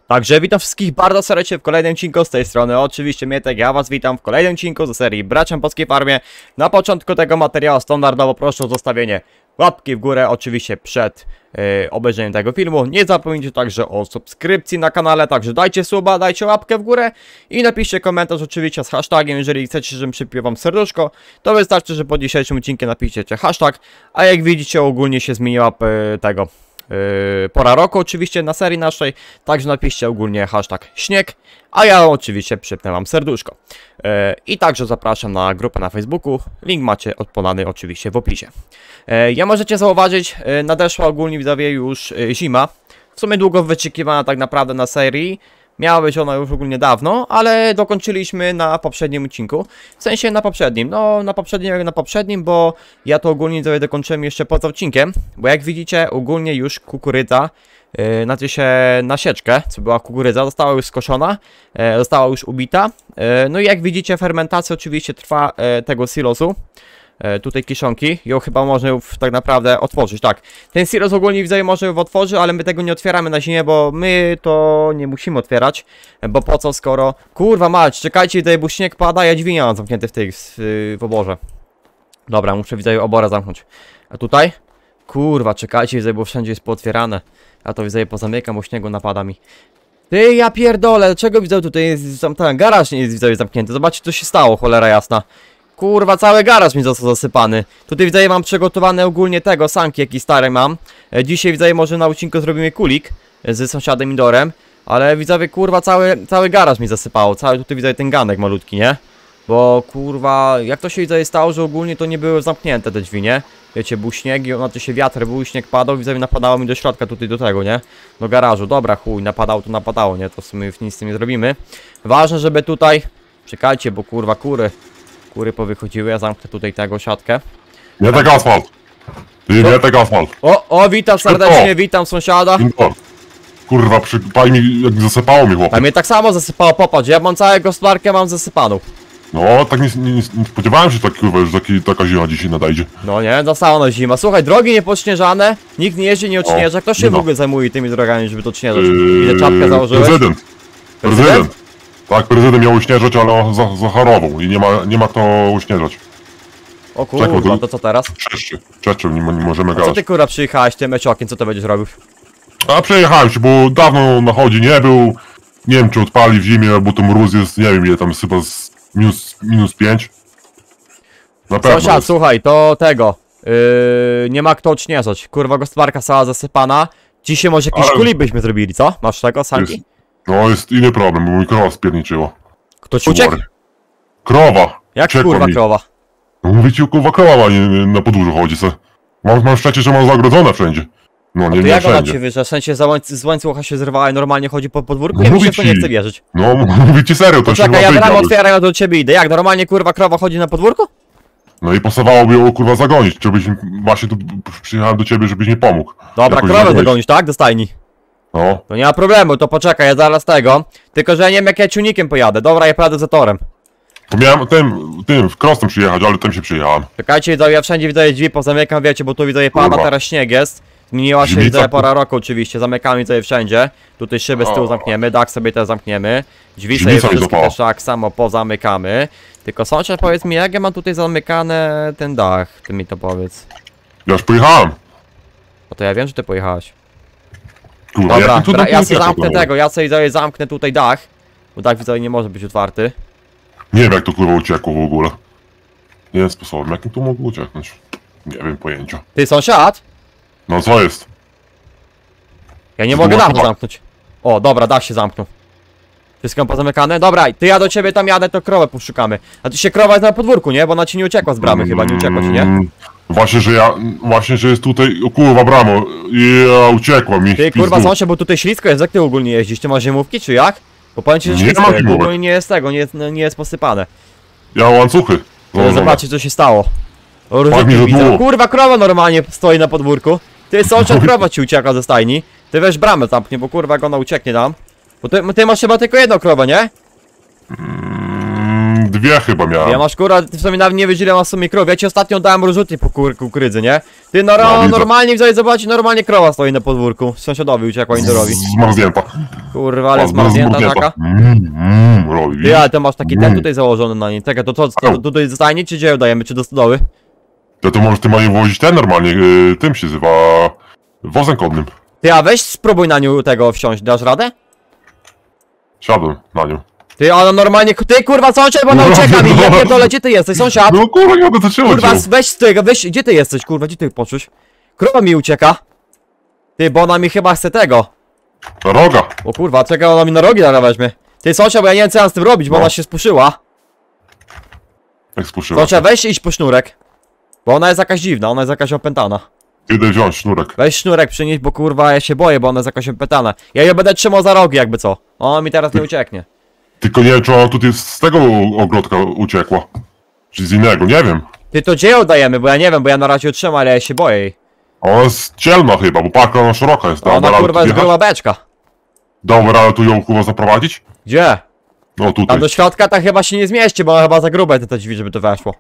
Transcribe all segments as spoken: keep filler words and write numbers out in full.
Także witam wszystkich bardzo serdecznie w kolejnym odcinku z tej strony. Oczywiście Mietek, ja was witam w kolejnym odcinku ze serii Braciom Polskiej Farmie. Na początku tego materiału standardowo proszę o zostawienie łapki w górę, oczywiście przed yy, obejrzeniem tego filmu. Nie zapomnijcie także o subskrypcji na kanale, także dajcie suba, dajcie łapkę w górę i napiszcie komentarz oczywiście z hashtagiem. Jeżeli chcecie, żebym przypił wam serduszko, to wystarczy, że pod dzisiejszym odcinkiem napiszecie hashtag. A jak widzicie, ogólnie się zmieniła yy, tego... Yy, pora roku oczywiście na serii naszej, także napiszcie ogólnie hashtag śnieg, a ja oczywiście przypnę wam serduszko. Yy, I także zapraszam na grupę na Facebooku, link macie podany oczywiście w opisie. Yy, ja możecie zauważyć, yy, nadeszła ogólnie widzowie już yy, zima, w sumie długo wyczekiwana tak naprawdę na serii. Miała być ona już ogólnie dawno, ale dokończyliśmy na poprzednim odcinku. W sensie na poprzednim, no na poprzednim jak na poprzednim, bo ja to ogólnie sobie dokończyłem jeszcze poza odcinkiem. Bo jak widzicie, ogólnie już kukurydza, yy, znaczy się na sieczkę, co była kukurydza, została już skoszona, yy, została już ubita. Yy, no i jak widzicie, fermentacja oczywiście trwa yy, tego silosu. E, tutaj kiszonki, ją chyba można już tak naprawdę otworzyć, tak. Ten silos ogólnie widzę, może ją otworzy, ale my tego nie otwieramy na zimie, bo my to nie musimy otwierać. Bo po co, skoro... Kurwa mać, czekajcie, tutaj bo śnieg pada, ja dźwignię mam zamknięty w tej, w, w oborze. Dobra, muszę widzę oborę zamknąć. A tutaj? Kurwa, czekajcie, widzę, bo wszędzie jest pootwierane. Ja to widzę, pozamykam, bo śniegu napada mi. Ty, ja pierdolę, dlaczego widzę, tutaj jest tam ten garaż nie jest widzę zamknięty. Zobaczcie, co się stało, cholera jasna. Kurwa, cały garaż mi został zasypany. Tutaj widzę, mam przygotowane ogólnie tego, sanki jaki stary mam. e, Dzisiaj widzę, może na odcinku zrobimy kulik e, z sąsiadem Indorem. Ale widzowie, kurwa, cały, cały garaż mi zasypało. Cały tutaj widzę ten ganek malutki, nie? Bo kurwa, jak to się widzę stało, że ogólnie to nie były zamknięte te drzwi, nie? Wiecie, był śnieg i znaczy się wiatr, był śnieg padał, widzę, napadało mi do środka tutaj do tego, nie? Do garażu, dobra chuj, napadało to napadało, nie? To w sumie już nic z tym nie zrobimy. Ważne, żeby tutaj... Czekajcie, bo kurwa, kury Kury powychodziły, ja zamknę tutaj tego siatkę. Nie tak asfalt! Ty nie tak asfalt! O, o, witam serdecznie, witam sąsiada. Kurwa, przypaj mi, jak zasypało mi chłopie. A mnie tak samo zasypało, popatrz, ja mam całą gospodarkę, mam zasypaną. No, tak nie, nie, nie spodziewałem się, tak, kurwa, że taki, taka zima dzisiaj nadejdzie. No nie, została no zima. Słuchaj, drogi niepośnieżane, nikt nie jeździ, nie odśnieża. Kto się nie w ma. ogóle zajmuje tymi drogami, żeby to odśnieżać? Yy, Ile czapkę założyłeś? Prezydent. Prezydent. Prezydent. Tak, prezydent miał uśnieżać, ale on za, zachorował i nie ma, nie ma kto uśnieżać. O kurwa, Czekaj, to co teraz? Czeszczy, czeszczy, nie, nie możemy A co gadać. ty kurwa przyjechałeś tym eczokiem, co to będziesz robił? A przejechałem się, bo dawno na chodzi nie był. Nie wiem, czy odpali w zimie, bo to mróz jest, nie wiem ile tam jest, chyba z minus, minus pięć. Na pewno Sąsiad, jest. słuchaj, to tego. Yy, nie ma kto odśnieżać. Kurwa, gospodarka cała zasypana. Dzisiaj może jakiś Ale- kulik byśmy zrobili, co? Masz tego, sanki? Jest, no jest inny problem, bo mój krowa spierniczyła. Kto ci uciekł? Krowa! Jak Uciekła kurwa mi. krowa? No mówię ci, kurwa krowa nie, nie, na podwórzu chodzi se. Mam, mam szczęście, że mam zagrodzone wszędzie. No nie, To nie jak ona wszędzie. ci wyszła? W sensie za łańc z łańcucha się zrywała i normalnie chodzi po podwórku? No Ja mi mówię się w to nie ci. chcę wierzyć. No mówię ci serio, to się Czekaj, ja chyba bramę wygrał. otwieram, ja do ciebie idę. Jak, normalnie kurwa krowa chodzi na podwórku? No i pasowałoby ją kurwa zagonić, żebyś właśnie tu przyjechałem do ciebie, żebyś mi pomógł. Dobra, Jakoś krowę zagonić. dogonisz, tak? Do stajni. No. To nie ma problemu, to poczekaj, ja zaraz tego. Tylko, że ja nie wiem jak ja ciunikiem pojadę. Dobra, ja pojadę za torem. To miałem tym, tym, w Krosnem przyjechać, ale tym się przyjechałem. Czekajcie, widzę, ja wszędzie widzę drzwi, pozamykam, wiecie, bo tu widzę pada, Kurwa. teraz śnieg jest. Zmieniła się, Drzwi widzę, tak- pora roku oczywiście, zamykamy tutaj wszędzie. Tutaj szyby z tyłu O. zamkniemy, dach sobie też zamkniemy. Drzwi Drzwi sobie sobie wszystkie dopała. też tak samo pozamykamy. Tylko sąsiad, powiedz mi, jak ja mam tutaj zamykane ten dach, ty mi to powiedz. Ja już pojechałem. No to ja wiem, że ty pojechałeś. Kurwa, Dobra, jak tu dobra, do ja punktu sobie zamknę kurwa? tego, ja sobie tutaj zamknę tutaj dach. Bo dach widzę nie może być otwarty. Nie wiem jak to kurwa uciekło w ogóle. Nie wiem sposobem, jakim to mogło ucieknąć. Nie wiem pojęcia. Ty sąsiad? No co jest? Ja nie To mogę była dachu krowa. zamknąć. O, dobra, dach się zamknął. Wszystko pozamykane? Dobra, ty ja do ciebie tam jadę, to krowę poszukamy. A ty się krowa jest na podwórku, nie? Bo ona ci nie uciekła z bramy chyba, nie uciekła ci, nie? Mm, Właśnie, że ja, właśnie, że jest tutaj, o kurwa bramo, ja uciekła mi. Ty w pizdu. kurwa sąsiad, bo tutaj ślisko jest, jak ty ogólnie jeździsz? Ty masz ziemówki, czy jak? Bo powiem ci, że Nie ślisko mam jest, zimówek. ogólnie nie jest tego, nie jest, no, nie jest posypane. Ja mam łańcuchy. założone. Zobaczcie co się stało. O, Tak różnie mi widzę. zadłuło. Kurwa krowa normalnie stoi na podwórku. Ty sąsiad, krowa ci ucieka ze stajni. Ty weź bramę zamknie, bo kurwa jak ona ucieknie nam. Bo ty, ty masz chyba tylko jedną krowę, nie? Mm, dwie chyba miałem. Ja masz kurwa, ty w sumie nawet nie wiesz ile masz w sumie krów. Ja ci ostatnio dałem rozrzutnik po kur kukurydzy, nie? Ty no, No, no widzę. normalnie widzę, zobaczyć, normalnie krowa stoi na podwórku. Sąsiadowi uciekła indorowi. Zmarznięta. Kurwa, ale O, zmarznięta taka. Mm, mm, robi, Ty, widzisz? ale to masz taki ten Mm. tutaj założony na niej. Czekaj, to co, to, to tutaj zostanie, czy gdzie ją dajemy, czy do stodoły? To, to może ty ma je wozić ten normalnie, y, tym się nazywa... Wozem konnym. Ty, a weź spróbuj na nią tego wsiąść, dasz radę? Siadłem na nią. Ty, ona normalnie, ty kurwa sąsiad, bo ona No, ucieka mi, ja no. pierdolę, gdzie ty jesteś, sąsiad? No kurwa, nie mogę zatrzymać Kurwa, ją. weź z tego, weź, gdzie ty jesteś, kurwa, gdzie ty poczuć? Krowa mi ucieka. Ty, bo ona mi chyba chce tego. Na roga. O kurwa, czekaj, ona mi na rogi nagle weźmie. Ty, sąsiad, bo ja nie wiem co mam z tym robić, bo No. ona się spuszyła. Jak spuszyła. Sąsiad, weź iść po sznurek. Bo ona jest jakaś dziwna, ona jest jakaś opętana. Idę wziąć sznurek. Weź sznurek przynieść, bo kurwa ja się boję, bo ona jest jakaś opętana. Ja ją będę trzymał za rogi jakby co. Ona mi teraz nie ucieknie. Tylko nie wiem, czy ona tutaj z tego ogrodka uciekła. Czy z innego, nie wiem. Ty, to gdzie ją dajemy, bo ja nie wiem, bo ja na razie ją trzymam, ale ja się boję jej. Ona jest cielna chyba, bo parka ona szeroka jest. A ona Dałby radę kurwa tu jest wjechać? gruba beczka. Dałby radę tu ją kurwa zaprowadzić? Gdzie? No Tam tutaj. do środka tak chyba się nie zmieści, bo ona chyba za grube te, te drzwi, żeby to weszło.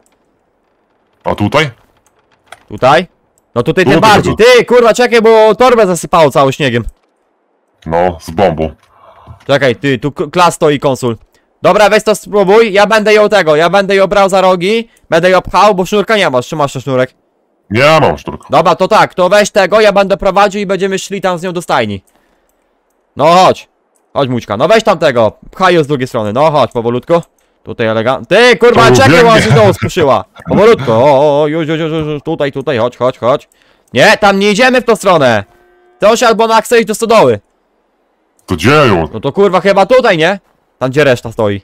A tutaj? Tutaj? No tutaj tym Tutaj bardziej. tego. Ty, kurwa, czekaj, bo torbę zasypało cały śniegiem. No, z bombą. Czekaj, ty, tu k- klas stoi konsul. Dobra, weź to spróbuj, ja będę ją tego, ja będę ją brał za rogi, będę ją pchał, bo sznurka nie masz, czy masz ten sznurek? Nie mam sznurka. Dobra, to tak, to weź tego, ja będę prowadził i będziemy szli tam z nią do stajni. No chodź, chodź Mućka, no weź tam tego, pchaj ją z drugiej strony, no chodź, powolutku. Tutaj elegant. Ty, kurwa, To czekaj, bo ona biegnie. się znowu spuszyła. Powolutku, o, o, już, już, już, już, tutaj, tutaj, chodź, chodź, chodź. Nie, tam nie idziemy w tą stronę. Sąsiad, bo ona chce iść do stodoły. To gdzie ją? No to kurwa chyba tutaj, nie? Tam gdzie reszta stoi.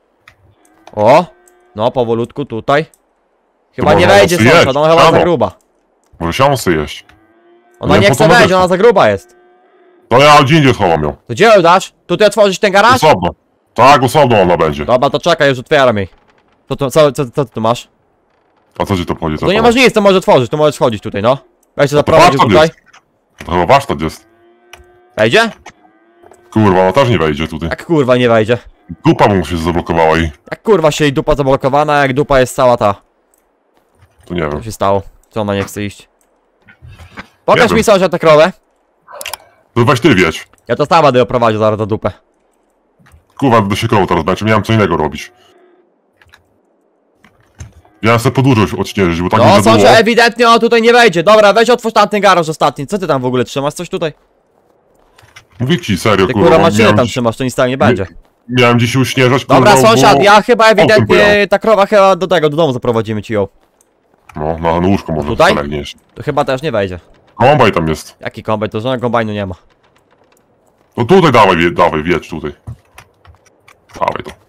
O! No powolutku tutaj. Chyba To nie można wejdzie sobie jeść, sąsiad, ona chyba za brawo. gruba. Może siano sobie jeść. Ona Nie, nie po chce co wejść, weszła? ona za gruba jest. To ja gdzie indziej schowam ją. To gdzie ją dasz? Tutaj otworzyć ten garaż? Osobno. Tak, osobno ona będzie. Dobra, to czekaj, już otwieram jej. Co, to, co, co, co ty tu masz? A co ci to chodzi? Co To nie masz nic, to możesz otworzyć, to możesz wchodzić tutaj, no. Weź się to zaprowadził warsztat tutaj. jest. To chyba warsztat jest. Wejdzie? Kurwa, ona też nie wejdzie tutaj. Jak kurwa nie wejdzie? Dupa mu się zablokowała i... Jak kurwa się jej dupa zablokowana, jak dupa jest cała ta. To nie wiem. Co się stało? Co ona nie chce iść? Pokaż wiem. mi sąsiad tę krowę. To weź ty wiedź. Ja to sama będę ją prowadził zaraz do dupę. Kurwa, do się krowu teraz będzie, miałem co innego robić. Miałem sobie podłużać odśnieżyć, bo tak No nie było. sąsiad, ewidentnie on tutaj nie wejdzie. Dobra, weź otwórz tamten garaż ostatni. Co ty tam w ogóle trzymasz? Coś tutaj? Mówię ci, serio, Ty kurwa. kurwa maszynę miałem tam dziś- trzymasz, to nic tam nie będzie. Miałem dziś uśnieżać, Dobra kurwa, sąsiad, bo... ja chyba autem ewidentnie pojechał. ta krowa chyba do tego, do domu zaprowadzimy ci ją. No, na łóżko może Tutaj? zalegniesz. To chyba też nie wejdzie. Kombaj tam jest. Jaki kombajn? To żadnego kombajnu nie ma. No tutaj dawaj, wie, dawaj, wiedź tutaj. Dawaj to.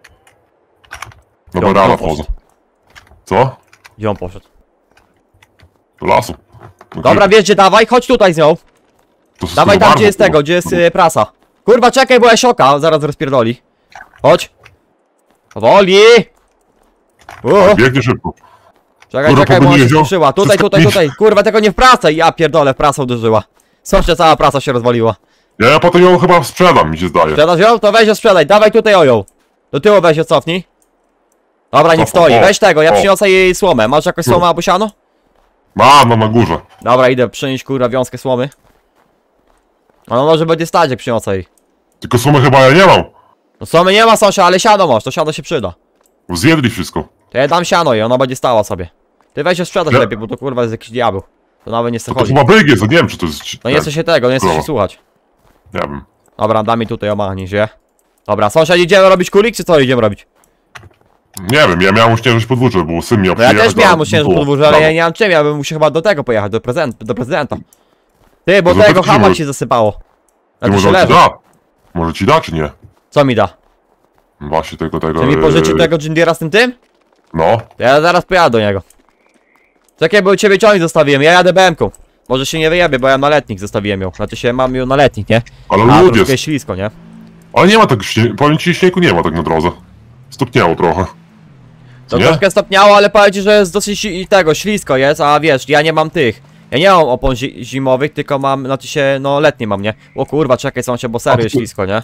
No Gdzie bo on rano poszedł? wchodzę. Co? Gdzie on poszedł? Do lasu. No, Dobra, wiesz gdzie dawaj, chodź tutaj z nią. to jest Dawaj kurwa tam bardzo, gdzie jest tego, kurwa. gdzie jest y, prasa. Kurwa czekaj, bo ja sioka, zaraz rozpierdoli. Chodź. Powoli. O, Biegnie szybko. czekaj, Kurwa, czekaj, bo ona się pogubiłeś ją? skruszyła. Tutaj, Wszystko tutaj, pisz. tutaj. Kurwa, tego nie wprasaj. Ja pierdolę, w prasę uderzyła. Sąsiad, cała prasa się rozwaliła. Ja, ja potem ją chyba sprzedam, mi się zdaje. Sprzedasz ją? To weź ją sprzedaj, dawaj tutaj oją. Do tyłu weź ją cofnij. Dobra, niech O, stoi, o, weź tego, ja o. przyniosę jej słomę. Masz jakąś słomę albo siano? Mam, mam na górze. Dobra, idę przynieść kurwa wiązkę słomy. No może będzie stać jak przyniosę jej. Tylko sumy chyba ja nie mam. No słomy nie ma sąsia, ale siano masz, to siano się przyda. Zjedli wszystko. To ja dam siano i ona będzie stała sobie. Ty weź ją sprzedać Ja- lepiej, bo to kurwa jest jakiś diabeł. To nawet nie chce To, to chodzić. chyba byk jest, a nie wiem czy to jest... No nie chce się tego, nie chce się Krowa. słuchać. Nie wiem. Dobra, daj mi tutaj omachni się. Dobra, sąsiad, idziemy robić kulik, czy co idziemy robić? Nie wiem, ja miałem uśnieżyć podwórze, bo syn miał No ja przyjechać, też miałem a uśnieżę było. podwórze, ale Brawo. ja nie mam czym, ja bym musiał chyba do tego pojechać, do, prezent, do prezydenta. Ty, bo To tego zapytaj hama może- ci zasypało. Ty Na to może się on ci leży. da? Może ci da, czy nie? Co mi da? Właśnie tego, tego... Czy mi pożyczy yy, tego Jindiera z tym tym? No. To ja zaraz pojadę do niego. Czekaj, bo u ciebie ciągnik zostawiłem, ja jadę B M-ką. Może się nie wyjebie, bo ja na letnik zostawiłem ją. Znaczy się mam ją na letnik, nie? Ale A, lód troszkę jest. jest ślisko, nie? Ale nie ma tak śnie... Powiem ci, śniegu nie ma tak na drodze. Stopniało trochę. To Nie? troszkę stopniało, ale powiem ci, że jest dosyć i tego, ślisko jest, a wiesz, ja nie mam tych. Ja nie mam opon zi zimowych, tylko mam, znaczy się, no letnie mam, nie? O kurwa, czekaj, sąsiad, bo serio jest ty- ślisko, nie?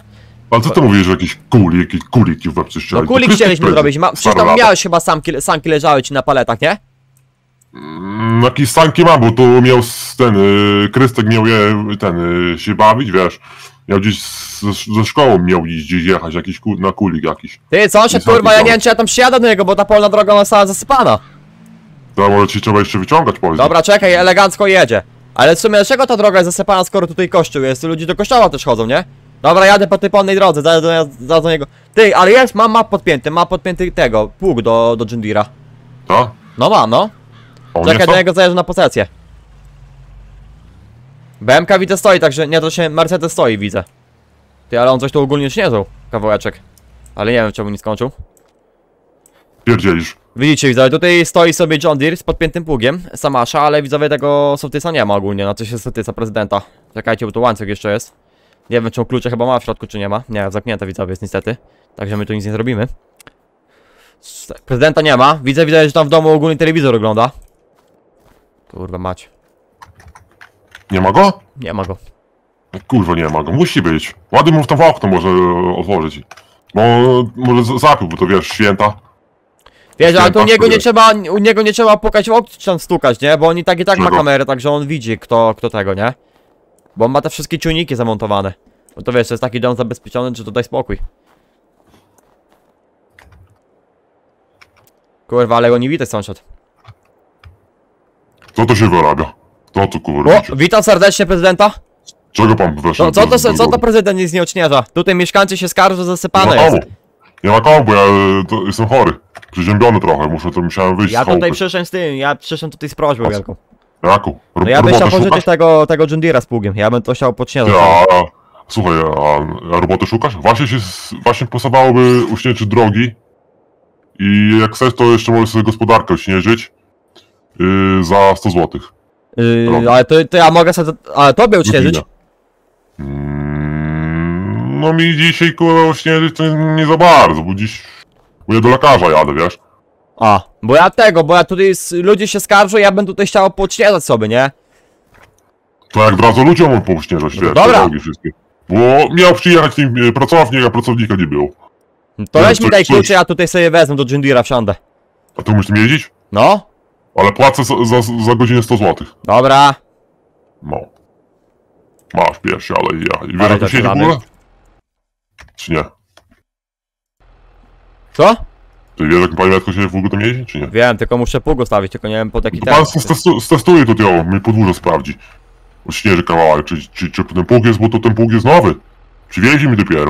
Ale co ty mówisz, że jakieś kuli, jakieś kuliki w łeb coś No chcieli? kulik To chcieliśmy Krystek zrobić, ma, przecież stara tam lata. miałeś chyba samki, sanki leżały ci na paletach, nie? Mm, Jakieś sanki mam, bo tu miał s- ten, y, Krystek miał je, ten, y, się bawić, wiesz. Miał gdzieś z, ze szkołą miał gdzieś, gdzieś jechać, jakiś ku, na kulik jakiś. Ty, co się Nie kurwa, sanki ja nie są. wiem czy ja tam przyjadę do niego, bo ta polna droga została zasypana. To może ci trzeba jeszcze wyciągać, powiedz. Dobra, czekaj, elegancko jedzie. Ale w sumie dlaczego ta droga jest zasypana, skoro tutaj kościół jest? Ludzie do kościoła też chodzą, nie? Dobra, jadę po tej polnej drodze, zaraz do, zaraz do niego. Ty, ale jest, mam map podpięty, ma podpięty tego, pług do, do John Deere'a. Tak? No mam, no. A on Czekaj, jest do tam? niego zajeżdżę na posesję. B M K widzę stoi, także nie, to się Mercedes stoi, widzę. Ty, ale on coś tu ogólnie śniezał, kawałeczek. Ale nie wiem, czemu nie skończył. Pierdzielisz. Widzicie, widzowie, tutaj stoi sobie John Deere z podpiętym pługiem, Samasza, ale widzowie tego sołtysa nie ma ogólnie, na co się sołtysa prezydenta. Czekajcie, bo tu łańcuch jeszcze jest. Nie wiem, czy on klucze chyba ma w środku, czy nie ma. Nie, zamknięte widzowie jest niestety. Także my tu nic nie zrobimy. S- Prezydenta nie ma. Widzę, widzę, że tam w domu ogólnie telewizor ogląda. Kurwa mać. Nie ma go? Nie ma go. Kurwa, nie ma go. Musi być. Ładnie mu w to w okno może e, otworzyć. Bo może z- zapił, bo to wiesz, święta. Wiesz, ale tu u Święta, niego nie które- trzeba, u niego nie trzeba pukać w okno czy tam stukać, nie? Bo on i tak i tak ma Czego? kamerę, także on widzi kto, kto tego, nie? Bo on ma te wszystkie czujniki zamontowane. Bo to wiesz, to jest taki dom zabezpieczony, że to daj spokój. Kurwa, ale go nie widać sąsiad. Co to się wyrabia? To co kurwa O, robicie? witam serdecznie prezydenta. Czego pan weszł? No, co to, co to prezydent nic nie odśnieża? Tutaj mieszkańcy się skarżą, że Nie zasypane ma jest. komu. Nie ma komu, bo ja e, to jestem chory. Przeziębiony trochę, muszę to musiałem wyjść Ja z chałupy. tutaj przyszedłem z tym, ja przyszedłem tutaj z prośbą A co? wielką. Jaku? Ro No ja bym chciał roboty pożyczyć szukasz? tego, tego John Deere'a z pługiem, ja bym to chciał podśnieżać. A, słuchaj, a, a roboty szukasz? Właśnie się, s- właśnie pasowałoby uśnieżyć drogi. I jak chcesz, to jeszcze możesz sobie gospodarkę uśnieżyć. Yy, za sto złotych. Yy, ale to, to ja mogę sobie, ale tobie odśnieżyć? Godzina. Mm, no mi dzisiaj kurwa uśnieżyć to nie za bardzo, bo dziś... Bo ja do lekarza jadę, wiesz? A, bo ja tego, bo ja tutaj, s- ludzie się skarżą, ja bym tutaj chciał podśnieżać sobie, nie? To jak od razu ludziom pouśnieżać, No to wiesz, dobra. te drogi wszystkie. Bo miał przyjechać ten e, pracownik, a pracownika nie było. To No, weź mi coś- daj coś. klucze, ja tutaj sobie wezmę do John Deere'a, wsiądę. A ty musisz tym jeździć? No, Ale płacę za, za, za godzinę sto złotych. dobra. No. Masz pierwszy, ale ja. I wiesz Ale jak to siedzi w zaczynamy. ogóle? Czy nie? Co? Ty wiesz jak pani Metko się w ogóle tam jeździ, czy nie? Wiem, tylko muszę pług ustawić, tylko nie wiem pod jaki To ten. pan stestu- stestuje tutaj, o, mi podwórze sprawdzi. Śnieży kawałek, czy, czy, czy ten pług jest, bo to ten pług jest nowy. Przywieźli mi dopiero.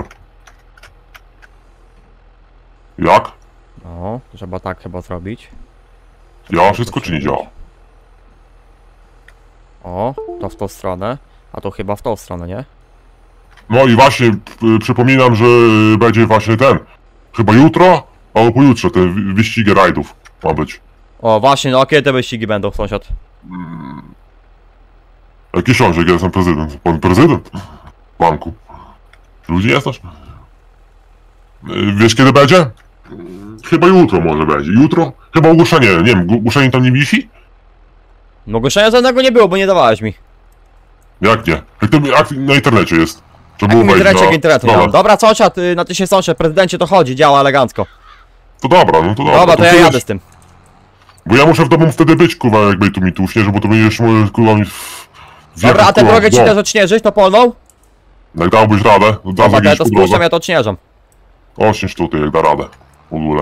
Jak? No, trzeba tak chyba zrobić. Działa wszystko, czy nie działa? O, to w tą stronę, a to chyba w tą stronę, nie? No i właśnie p- przypominam, że będzie właśnie ten. Chyba jutro, albo pojutrze te wy- wyścigi rajdów ma być. O, właśnie, no kiedy te wyścigi będą, sąsiad? Jaki książek, ja jestem prezydent. Pan prezydent? Banku. Ludzie jesteś? Y, Wiesz kiedy będzie? Chyba jutro może będzie. Jutro? Chyba ogłoszenie, nie wiem, ogłoszenie tam nie wisi? No ogłoszenia żadnego nie było, bo nie dawałeś mi. Jak nie? Jak, to, jak na internecie jest? Trzeba było W wejść internecie, na... w internetu no, nie mam. Dobra, sąsiad, y, na ty się sąsiad, prezydencie to chodzi, działa elegancko. To dobra, no to dobra. Dobra, to ja ty jadę wiesz, z tym. Bo ja muszę w domu wtedy być, kurwa, jakby tu mi tu uśnieży, bo to będzie jeszcze może, kurwa, mi... w- Dobra, a tę kurwa, drogę ci w dom. też odśnieżyć, to polną? Jak dałbyś radę, od razu Dobra, to ja jakieś to po spuszczam, drodze. ja to odśnieżam. Ośniesz tutaj, jak da radę. W ogóle.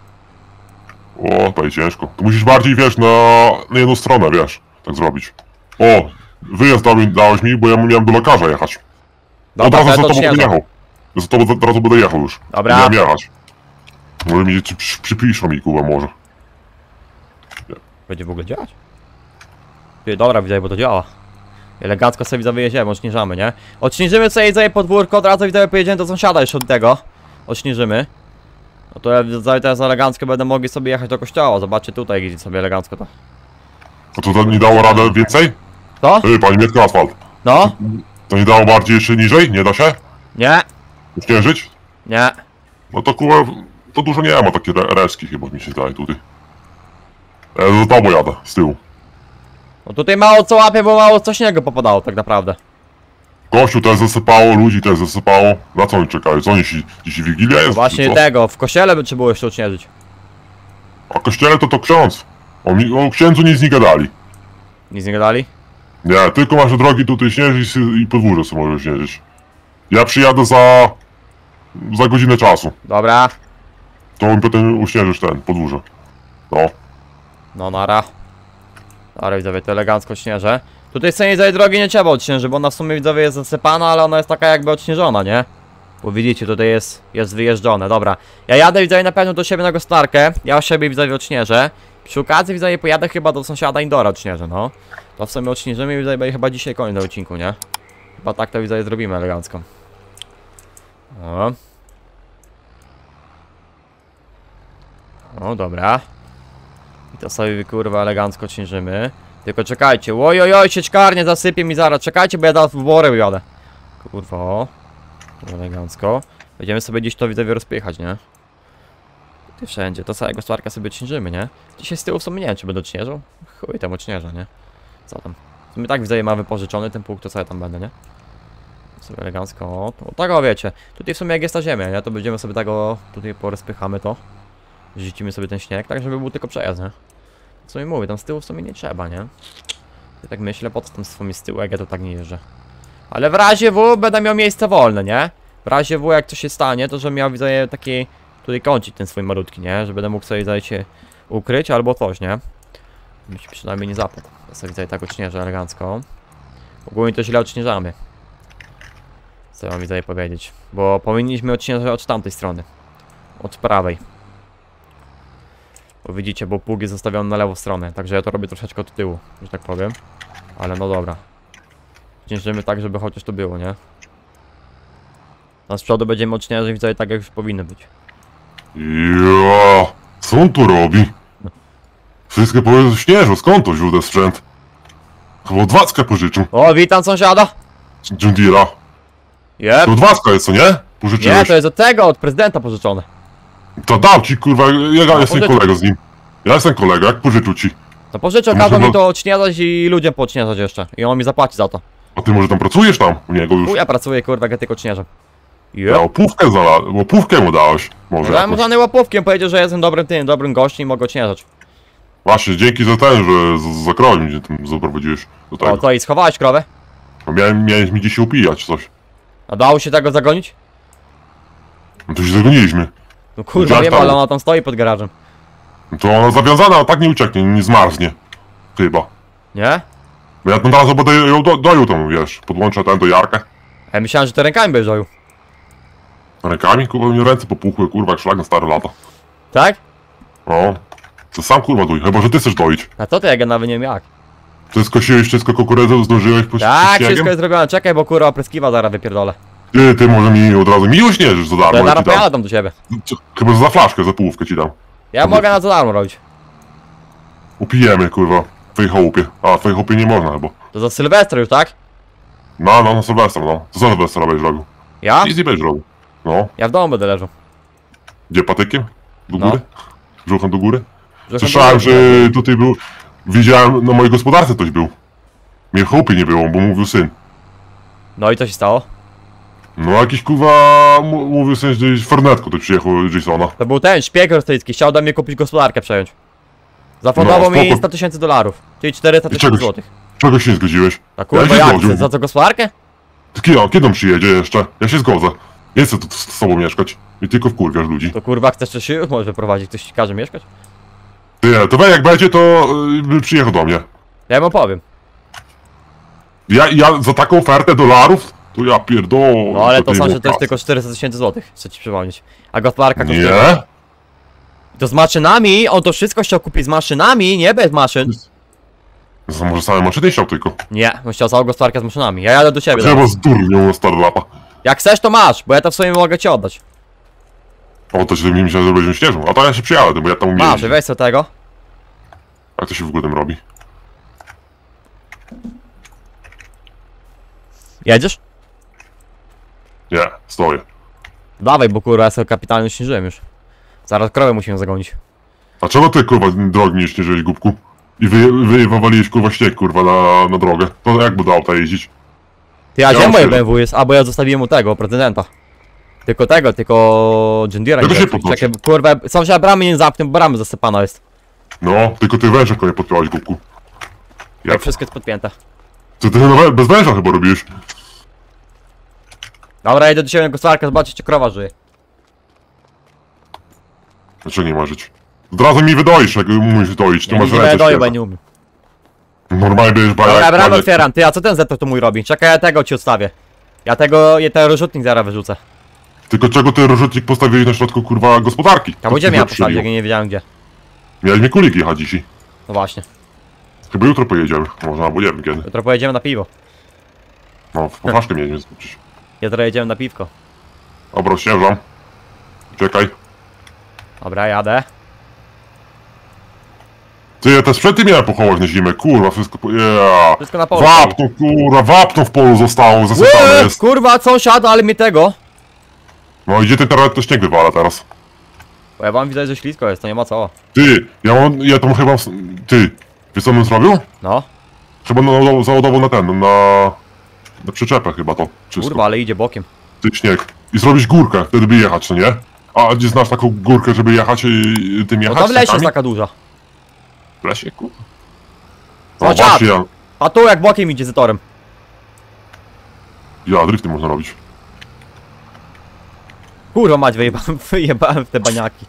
O, to jest ciężko. To musisz bardziej, wiesz, na, na jedną stronę, wiesz, tak zrobić. O, wyjazd dałeś, dałeś mi, bo ja miałem do lekarza jechać. Od Dobra, to razu ja za to tobą będę odśnieżam. jechał. Za tobą od razu będę jechał już. Dobra. Miałem jechać. Może mi przy, przy, przypiszą mi, kurwa, może. Będzie w ogóle działać? Ty, dobra, widzę, bo to działa. Elegancko sobie widzowie jedziemy, odśnieżamy, nie? Odśnieżymy sobie jedzenie podwórko, od razu widzowie pojedziemy do sąsiada jeszcze od tego. Odśnieżymy. No to ja widzowie teraz elegancko będę mogli sobie jechać do kościoła, zobaczcie tutaj, gdzie sobie elegancko to. A to, to nie dało radę więcej? Co? Ej, pani Mietka, asfalt. No? To nie dało bardziej jeszcze niżej? Nie da się? Nie, Uśnieżyć? nie. No to kurwa, to dużo nie ma, takie re- reszki chyba mi się daje tutaj. Ja za tobą jadę, z tyłu. No tutaj mało co łapie, bo mało co śniegu popadało tak naprawdę. Kościół też zasypało, ludzi też zasypało. Na co oni czekają? Co oni się, dzisiaj Wigilia jest? No właśnie czy co? tego, w kościele by trzeba było jeszcze odśnieżyć. A kościele to to ksiądz. O, mi- o księdzu nic nie gadali. Nic nie gadali? Nie, tylko masz drogi tutaj śnieżyć i podwórze sobie możesz śnieżyć. Ja przyjadę za... za godzinę czasu. Dobra. To mi potem uśnieżysz ten, podwórze. No. No nara. Dobra widzowie, to elegancko śnieżę. Tutaj sobie tej drogi nie trzeba odśnieży, bo ona w sumie widzowie jest zasypana, ale ona jest taka jakby odśnieżona, nie? Bo widzicie, tutaj jest, jest wyjeżdżone, dobra. Ja jadę widzowie na pewno do siebie na gospodarkę. Ja u siebie widzowie odśnieżę. Przy okazji widzowie pojadę chyba do sąsiada Indora odśnieżę, no. To w sumie odśnieżymy i widzowie będzie chyba dzisiaj koniec na odcinku, nie? Chyba tak to widzowie zrobimy elegancko. O. O, dobra. I to sobie kurwa elegancko odśnieżymy. Tylko czekajcie, oj oj oj, sieczkarnie zasypie mi zaraz, czekajcie, bo ja teraz w worę jadę. Kurwa, o. Elegancko. Będziemy sobie gdzieś to widzowie rozpychać, nie? Tutaj wszędzie, to całego stwarka sobie odśnieżymy, nie? Dzisiaj z tyłu w sumie nie wiem, czy będę odśnieżał. Chuj tam odśnieża, nie? Co tam? W sumie tak widzowie ma wypożyczony ten punkt, to co ja tam będę, nie? Sobie elegancko, o, to, tak o wiecie. Tutaj w sumie jak jest ta ziemia, nie? To będziemy sobie tego, tutaj porozpychamy to. Rzucimy sobie ten śnieg, tak żeby był tylko przejazd, nie? Co mi mówię, tam z tyłu w sumie nie trzeba, nie? Ja tak myślę, po co tam z sumie z tyłu, jak ja to tak nie jeżdżę. Ale w razie W będę miał miejsce wolne, nie? W razie W jak coś się stanie, to że miał widzę taki tutaj kącik ten swój malutki, nie? Że będę mógł sobie zdaje się ukryć albo coś, nie? Mi się przynajmniej nie zapadł. Ja sobie widzę tak odśnieżę elegancko. Ogólnie to źle odśnieżamy. Co ja mam widzę powiedzieć? Bo powinniśmy odśnieżać od tamtej strony. Od prawej. Bo widzicie, bo pług jest zostawiony na lewą stronę, także ja to robię troszeczkę od tyłu, że tak powiem. Ale no dobra. Ciężymy tak, żeby chociaż to było, nie? A z przodu będziemy odśnieżać widzowie tak, jak już powinno być. Ja, co on tu robi? Wszystko powiedz śnieżu, skąd to wziął ten sprzęt? Chyba od Wacka pożyczył. O, witam sąsiada! John Deere'a. Jep. To od Wacka jest, co nie? Pożyczyłeś. Nie, to jest od tego, od prezydenta pożyczone. To dał ci, kurwa, ja jestem pożyczył. kolega z nim. Ja jestem kolega, jak pożyczył ci? To pożyczę, To kazał może mi no- to odśnieżać i ludziom poodśnieżać jeszcze. I on mi zapłaci za to. A ty może tam pracujesz tam u niego już? U, ja pracuję, kurwa, jak ja tylko odśnieżam. Ja Jep. łapówkę znalazłem, łapówkę mu dałeś. Może Dałem mu jakoś. żadnej łapówkiem, powiedział, że jestem dobrym tym, dobrym gościem i mogę odśnieżać. Właśnie, dzięki za ten, że z- za krowę mnie tam zaprowadziłeś do O, tego. to i schowałeś krowę? No miałem, miałeś mi dzisiaj upijać coś. A dało się tego zagonić? No to się zagoniliśmy. No kurwa, Widziałeś wiem, tam? ale ona tam stoi pod garażem. No to ona zawiązana, a tak nie ucieknie, nie zmarznie. Chyba. Nie? Bo ja tam teraz będę ją do, doją tam, wiesz, podłączę ten do Jarkę. A ja myślałem, że to rękami będziesz robił. Rękami, kurwa, mi ręce popuchły, kurwa, jak szlak na stare lata. Tak? No. To sam kurwa duj, chyba że ty chcesz doić. A to ty, jak ja nawet nie wiem jak. Ty skosiłeś wszystko kukurydzę, zdążyłeś po Tak, śniegiem? wszystko jest zrobione. Czekaj, bo kurwa opryskiwa zaraz wypierdolę. Ty, ty może mi od razu mi uśnieżysz za To darmo, ja ja zaraz ci dam. pojadę tam do ciebie. Co- Chyba za flaszkę, za połówkę ci dam. Ja Dobra. mogę na za darmo robić. Upijemy, kurwa. W twojej chałupie. A, w twojej chałupie nie można chyba. To za Sylwestra już, tak? No, no, na Sylwestra, no. Co za Sylwestra będziesz robił? Ja? Nic nie będziesz robił. No. Ja w domu będę leżał. Gdzie, patykiem? Do No. góry? Brzuchem do góry? Że Słyszałem, chyba- że tutaj był... Widziałem, na mojej gospodarce ktoś był. Mnie w chałupie nie było, bo mówił syn. No i co się stało? No jakiś kurwa... mu- Mówił syn, że gdzieś Fornetko to przyjechał Jasona. To był ten szpieg rosyjski, chciał ode mnie kupić gospodarkę przejąć. Zafundował No, mi spoko. sto tysięcy dolarów. Czyli czterysta I tysięcy czegoś- złotych. Czego się nie zgodziłeś? A kurwa Ja się jak? zgodził. Za co gospodarkę? Ty Kiedy, kiedy on przyjedzie jeszcze? Ja się zgodzę. Nie chcę tu z z tobą mieszkać. I tylko wkurwiasz ludzi. To kurwa chcesz też się może prowadzić, ktoś ci każe mieszkać? Ty, to we jak będzie, to yy, przyjechał do mnie. Ja mu opowiem. Ja, ja za taką ofertę dolarów? To ja pierdolę. No ale to nie są, było że to jest kasy. tylko czterysta tysięcy złotych, chcę ci przypomnieć. A gospodarka kosztuje... Nie? To z maszynami, on to wszystko chciał kupić z maszynami, nie bez maszyn. To może same maszyny chciał tylko. Nie, on chciał całą gospodarkę z maszynami. Ja jadę do ciebie. Trzeba teraz. z durnią na stare lata. Jak chcesz to masz, bo ja to w sumie mogę ci oddać. O, to się nie myślałem, że będziemy śnieżą. A to ja się przyjadę, bo ja tam umiem. Masz, weź sobie tego. Jak to się w ogóle tym robi? Jedziesz? Nie, stoję. Dawaj, bo kurwa ja sobie kapitalnie śnieżyłem już. Zaraz krowę musimy zagonić. A czego ty kurwa drogi nie śnieżyłeś, głupku? I wy, wy wywaliłeś kurwa śnieg kurwa na, na drogę. To jak by do auta jeździć? Ty, a Ja gdzie mam moje tyle. B M W jest? A, bo ja zostawiłem mu tego, prezydenta. Tylko tego, tylko John Deere'a. Tego nie się wiem. podnosi. Czekaj, kurwa, sąsiad bramy nie zamknę, bo bramy zasypana jest. No, tylko ty węża nie podpiąłeś, głupku. Jak Jak? wszystko jest podpięte. Co ty no, bez węża chyba robisz? Dobra, idę do siebie na gospodarkę, zobaczyć, czy krowa żyje. Dlaczego nie ma żyć? Od razu mi wydoisz, jak musisz doić, ty Ja masz nie ręce doję, bo ja świeże. nie umiem. Normalnie będziesz bajak. Dobra, bramę bajak. otwieram. Ty, a co ten Zetor tu mój robi? Czekaj, ja tego ci odstawię. Ja tego, ja ten rozrzutnik zaraz wyrzucę. Tylko czego ty rozrzutnik postawiłeś na środku, kurwa, gospodarki? A gdzie To miałem ci postawić, jak zepsuli. ja nie wiedziałem gdzie. Miałeś mi kulik jechać dzisiaj. No właśnie. Chyba jutro pojedziemy, może albo nie wiem kiedy. Jutro pojedziemy na piwo. No, w pochaszkę mieliśmy skoczyć. Jutro jedziemy na piwko. Dobra, ścieżam. Czekaj. Dobra, jadę. Ty, ja te sprzęty miałem pochować na zimę, kurwa, wszystko po... Yeah. Wszystko na polu. Wapno, kurwa, wapno w polu zostało, zasypane Łe, jest. kurwa, sąsiad, ale mi tego. No idzie ten teraz, to śnieg wywala teraz. Bo ja wam widzę, że ślisko jest, to nie ma co. Ty, ja mam, ja tam chyba... Ty, wiesz co bym zrobił? No, Chyba na, załadował na ten, na... Na przyczepę chyba to, wszystko. kurwa, ale idzie bokiem. Ty, śnieg. I zrobić górkę, wtedy by jechać, co nie? A gdzie znasz taką górkę, żeby jechać i tym No jechać? to w lesie jest sankami? taka duża. W lesie, kurwa. No Sąsiad! właśnie, ja, A tu jak bokiem idzie z torem. ja drifty można robić. Kurwa mać, wyjebałem, wyjebałem w te baniaki.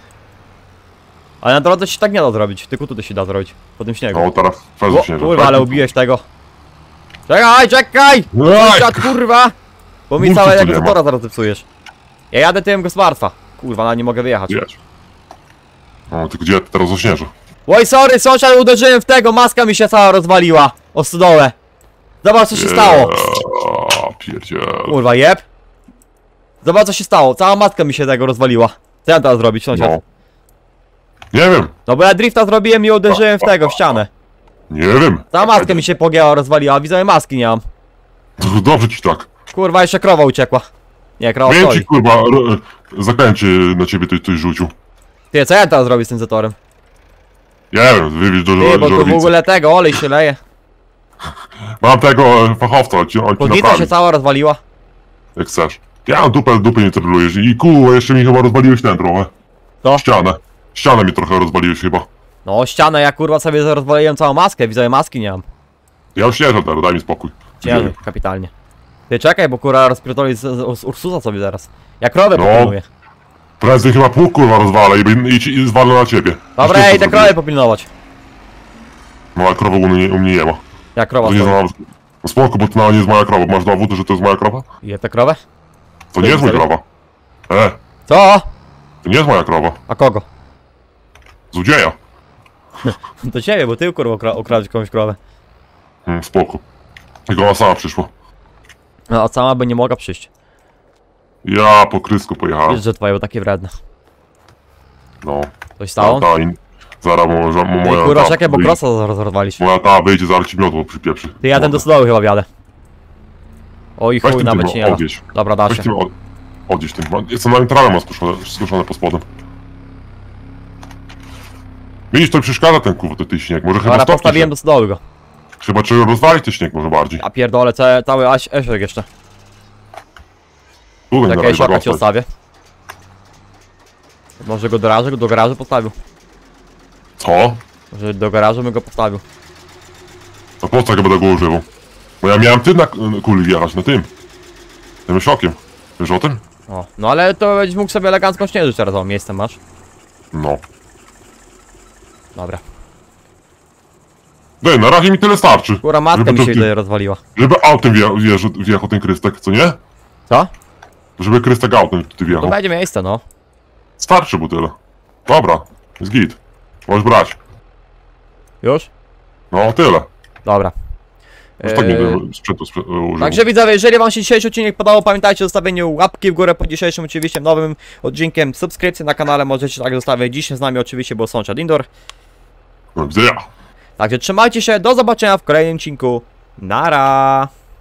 Ale na drodze się tak nie da zrobić, tylko tutaj się da zrobić. Po tym śniegu. No teraz O, fazę śnieżek. kurwa, ale ubiłeś tego. Czekaj, czekaj! Ej, Sąsiad, kurwa! Bo mi Mówcie, całe co jak nie ma. zatora zaraz zepsujesz. Ja jadę tyłem gospodarstwa. Kurwa, na nie mogę wyjechać. Jedź. No, tylko gdzie teraz ośnieżę? Oj, sorry, sąsiad, uderzyłem w tego, maska mi się cała rozwaliła. O stodołę. Zobacz, co się stało. Eee, pierdziel. Kurwa, jeb. Zobacz, co się stało. Cała maska mi się tego rozwaliła. Co ja teraz zrobić, sąsiad? No. Nie wiem, No bo ja drifta zrobiłem i uderzyłem w tego, w ścianę. nie wiem. Cała maska mi się pogięła, rozwaliła, widzowie maski nie mam. Dobrze ci tak. Kurwa, jeszcze krowa uciekła. Nie, krowa Wiem stoi. ci, kurwa, ro- zakręcie na ciebie ktoś, ktoś rzucił. Ty, co ja teraz zrobię z tym zatorem? Nie wiem, wywieź do Ty, bo tu w żołownicy. ogóle tego, olej się leje. Mam tego e, fachowca, on ci, on ci Podnica się naprawi, cała rozwaliła. jak chcesz. Ja dupę, dupę nie trolujesz. I kurwa, jeszcze mi chyba rozwaliłeś ten trochę. Co? Ścianę. Ścianę mi trochę rozwaliłeś chyba. No, ścianę, ja kurwa sobie rozwaliłem całą maskę, widzowie, maski nie mam. Ja już jeżdżę teraz, daj mi spokój. Ciężko, kapitalnie. Ty, czekaj, bo kurwa rozpierdoli z, z, z Ursusa sobie zaraz. Ja krowę No. popilnuję. Prędzej chyba pół kurwa rozwalę i, i, i, i zwalę na ciebie. Dobra, Już ja ty idę co krowę zrobiłeś. popilnować. No ale krowa u mnie, u mnie nie ma. Ja krowa To nie stoi. znam. No spoko, bo to nawet nie jest moja krowa. Masz dowód, że to jest moja krowa? Je tę krowę? To nie jest moja serio? krowa. E, Co? to nie jest moja krowa. A kogo? Złodzieja. Do ciebie, bo ty kurwa ukra ukradłeś komuś krowę. Hmm, spoko. Tylko ona sama przyszła. No, a sama by nie mogła przyjść. Ja po krysku pojechałem. Wiesz, że twoje było takie wredne. No. Coś stało? Ta, in... Zaraz mo, mo, mo, Ty moja kurwa, ta czekaj, bo wyjdzie. krosa zaraz rozwalić. Moja ta wyjdzie, zaraz ci miotło przypieprzy. Ty, ja ten do stołu chyba wjadę. Oj, Weź chuj, tym, nawet tym się nie da. odjedź. Dobra, da Weź się. tym od... odjedź tym. Co na trawę ma skuszone, skuszone po spodem. Widzisz, to przeszkadza ten kurwa, ten, ten śnieg. Może chyba Dobra, stopnie postawiłem się. do stołu go. Chyba trzeba rozwalić ten śnieg może bardziej. A pierdolę, cały, cały aś, eszek jeszcze. Tu będzie na Czekaj, razie sioka ci dostać. odstawię. Może go do garażu, do garażu postawił. Co? Może do garażu bym go postawił. To po co jak będę go używał? Bo ja miałem tym na na kuli wjechać, na tym. Tym szokiem. Wiesz o tym? O, no ale to będziesz mógł sobie elegancko śnieżyć teraz, o, miejsce masz. No. Dobra. Dej, na razie mi tyle starczy. Kurwa, matka Żeby mi to się ty- tutaj rozwaliła. Żeby autem wje- wjeżdżał, wjechał ten krystek, co nie? Co? Żeby krystek autem tutaj To wjechał. będzie miejsce, no. Starczy mu tyle. Dobra, jest git. Możesz brać. Już? No, tyle. Dobra. Już tak nie Eee, będę sprzętu sprzę- używał. Także widzowie, jeżeli wam się dzisiejszy odcinek podobał, pamiętajcie o zostawieniu łapki w górę pod dzisiejszym oczywiście nowym odcinkiem. Subskrypcję na kanale możecie tak zostawić. Dzisiaj z nami oczywiście był sąsiad Indoor. Do widzenia. Także trzymajcie się, do zobaczenia w kolejnym odcinku. Nara!